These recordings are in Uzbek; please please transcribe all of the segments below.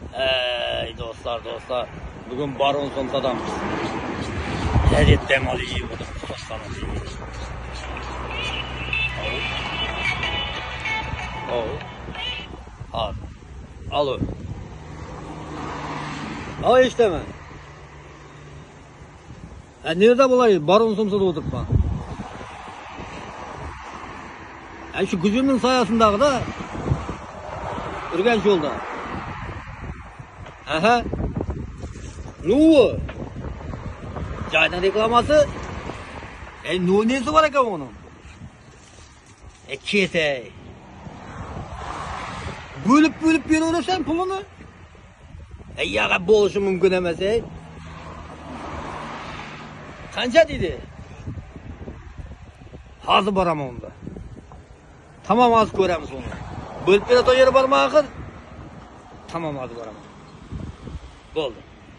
Ey dostlar. Bugün Baron Somsa'dayız. Lezzet demaliyi bulduk. Alo. Alo işte mi? Nerede bulayım? Baron Somsa'da oturtma. Şu gücümün sayesinde da Ürgenç yolda. Aha. Nu. Çaydan reklaması. Nu nesi var ki onun? Kete. Bölüp bir uğraşan pulunu. Yaga boluşu mümkün emez. Kança dedi. Hazır baramam onda. Tamam az göremiz onu. Bölüp bir ato yeri var mı akır? Tamam az baramam. Oldu.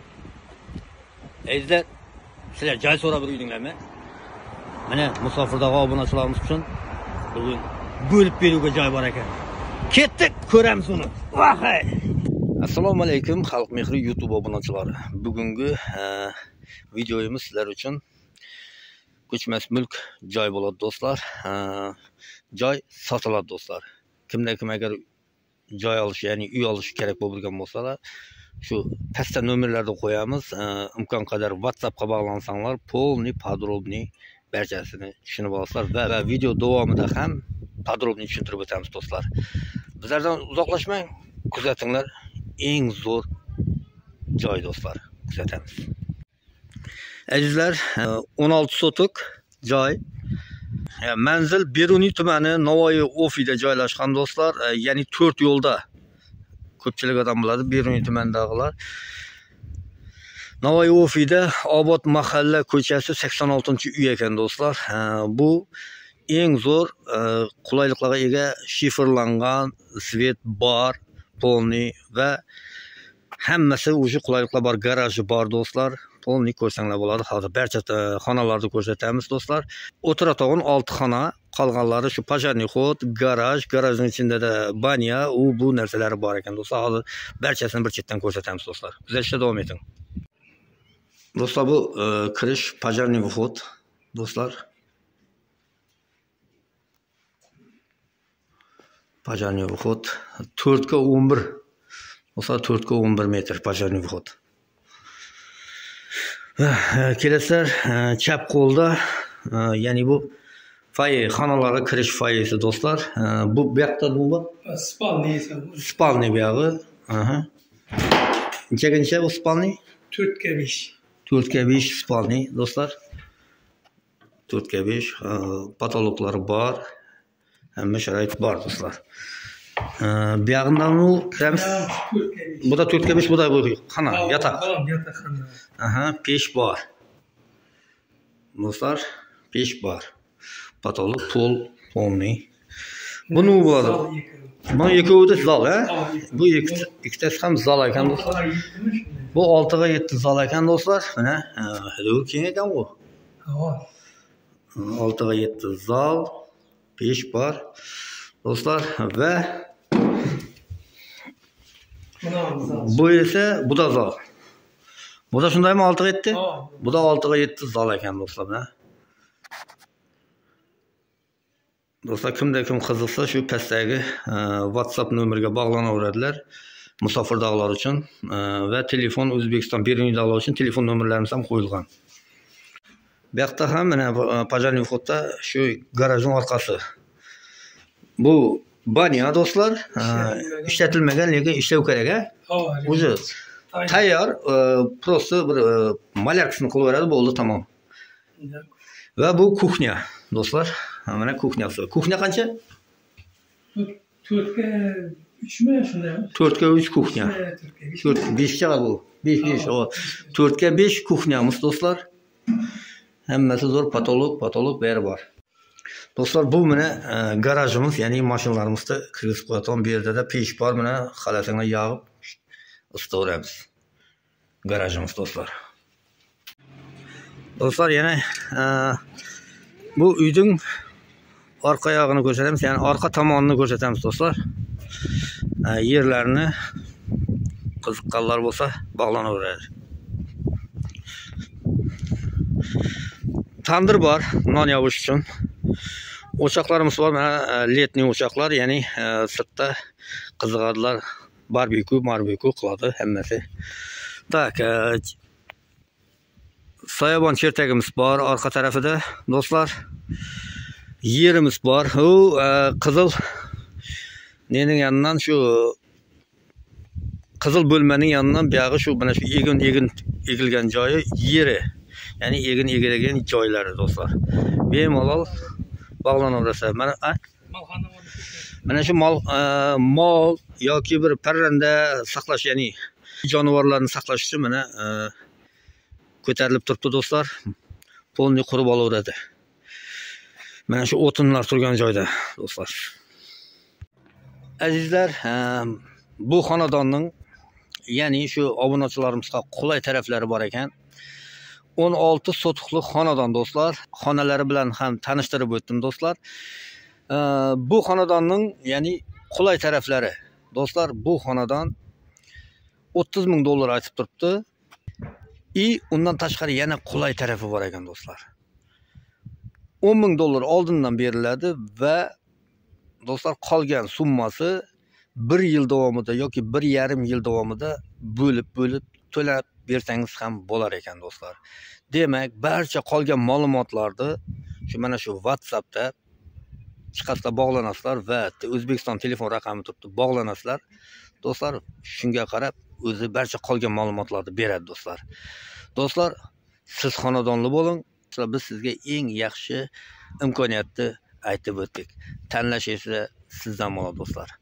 Ezler, sizler cay sonra bir uydunlar mı? Mene musafirdağı obunaçılarımız için bugün bölüp berүүгө cay var ekan. Kettik, ko'ramiz uni. Vahey. Assalomu alaykum xalq mehri YouTube obunachilari. Bugungi videoyimiz sizlar uchun ko'chmas mulk joy bo'ladi do'stlar. Joy sotiladi do'stlar. Kim agar joy olish, ya'ni uy olish kerak bo'lgan bo'lsalar, shu pastda nomerlarni qo'yamiz. Imkon qadar WhatsAppga bog'lansanglar, polniy, podrobniy barchasini tushunib olasizlar va video davomida ham podrobniy tushuntirib o'tamiz do'stlar. Bizlardan uzoqlashmang, kuzatinglar. Eng zo'r joy do'stlar, kuzatamiz. Azizlar, 16 sotuk joy. Manzil Beruniy tumani Navoiy Ofida joylashgan do'stlar. Ya'ni 4 yo'lda. Ko'pchilik odam biladi, Beruniy tumandagilar. Navoiy Ofida Obod mahalla ko'chasi 86-uy ekan do'stlar. Bu eng zo'r qulayliklarga ega shifrlangan svet bar, polniy va hammasi o'sha qulayliklar bor, garaji bor do'stlar. Polniy ko'rsanglar bo'ladi. Hozir barcha xonalarni ko'rsatamiz do'stlar. O'tiratog'in 6 xona, qolganlari shu pojarniy xod, garajning ichida da banya, bu narsalari bor ekan do'stlar. Hozir barchasini bir chetdan ko'rsatamiz do'stlar. Kuzatishda davom eting. Do'stlar, bu kirish pojarniy xod do'stlar. Pojarniy xod 4 ga 11. Do'stlar, 4 ga 11 metr pojarniy xod. Kelasizlar, chap qo'lda, ya'ni bu foye, xonalarga kirish foyesi do'stlar. Bu yoqda bu spalniy buyog'i. Necha bu spalniy? 4 ga 5. 4 ga 5 spalniy do'stlar. 4 ga 5 patologlari bor. Hamma sharoit bor do'stlar. Bu yog'idan u kiramiz. Bu da 4 ga 5, bu da bu xona, yotoq. Pesh bor. Do'stlar, pesh bor. Patolog, polniy. Bu nima bo'ladi? Bu ikkovida zal, Bu ikkitasi ham zal ekan do'stlar. Bu 6 ga 7 zal ekan do'stlar. Mana, hali keng ekan bu. 6 ga 7 zal, pesh bor. Do'stlar, va bu esa bu da zal. Bu da shundaymi 6 ga 7? Bu da 6 ga 7 zal ekan do'stlar. Do'stlar, kim qiziqsa shu pastdagi WhatsApp nomeriga bog'lanaveradilar. Musofirdag'lar uchun va telefon O'zbekiston Beruniydagilar uchun telefon nomerlarimiz ham qo'yilgan. Bu yoqda ham mana pojarniy xodda shu garajning orqasi. Bu banya do'stlar, ishlatilmagan, lekin ishlav kerak, O'zi tayyor, prosta bir malyarkasini qilib beradi, bo'ldi, tamom. Va bu kuxnya do'stlar. Mana kuxnyasi. Kuxnya qancha? 4 ga 3 mi shundaymi? 4 ga 3 kuxnya. 5 ga bu. 5. 4 ga 5 kuxnyamiz do'stlar. Hammasi zo'r, patolog bari bor. Do'stlar, bu mana garajimiz, ya'ni mashinalarimizda kirgizib qo'yadigan, bu yerda da pesh bor, mana xalatini yog'ib isitaveramiz. Garajimiz do'stlar. Do'stlar, yana bu uyning orqa yog'ini ko'rsatamiz, ya'ni orqa tomonini ko'rsatamiz do'stlar. Yerlarni qiziqqanlar bo'lsa bog'lanaveradi. Tandir bor, non yovish uchun. O'choqlarimiz bor, mana letniy o'choqlar, ya'ni sirtda qiziqadilar, barbekyu qiladi hammasi. Tak, soyabon chertagimiz bor orqa tarafida do'stlar. Yerimiz bor. U qizil nening yonidan shu qizil bo'lmaning yonidan buyog'i shu mana shu egin egilgan joyi yeri. Ya'ni egin egilgan joylari do'stlar. Bemalol bog'lanaversa. Mana shu mol yoki bir parranda saqlash, ya'ni jonivorlarni saqlash uchun mana ko'tarilib turibdi do'stlar. Polni qurib olaveradi. Mana shu o'tinlar turgan joyda do'stlar. Azizlar, bu xonadonning, ya'ni shu obunachilarimizga qulay taraflari bor ekan. 16 sotuqli xonadon do'stlar. Xonalari bilan ham tanishtirib o'tdim do'stlar. Bu xonadonning, ya'ni qulay taraflari do'stlar, bu xonadon 30 ming dollar aytib turibdi. Undan tashqari yana qulay tarafi bor ekan do'stlar. 10 ming dollar oldindan beriladi va do'stlar qolgan summasi 1 yil davomida yoki 1,5 yil davomida bo'lib to'lab bersangiz ham bo'lar ekan do'stlar. Demak, barcha qolgan ma'lumotlarni mana shu WhatsAppda chiqasizlar, bog'lanasizlar va O'zbekiston telefon raqami turibdi, bog'lanasizlar. Do'stlar, shunga qarab o'zi barcha qolgan ma'lumotlarni beradi do'stlar. Do'stlar, siz xonadonli bo'ling. Biz sizga eng yaxshi imkoniyatni aytib o'tdik. Tanlash esa sizdan bo'ladi do'stlar.